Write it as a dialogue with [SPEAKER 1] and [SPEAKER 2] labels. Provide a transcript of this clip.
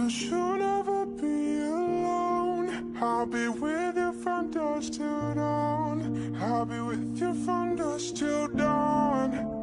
[SPEAKER 1] 'cause you'll never be alone. I'll be with you from dusk till dawn. I'll be with you from dusk till dawn.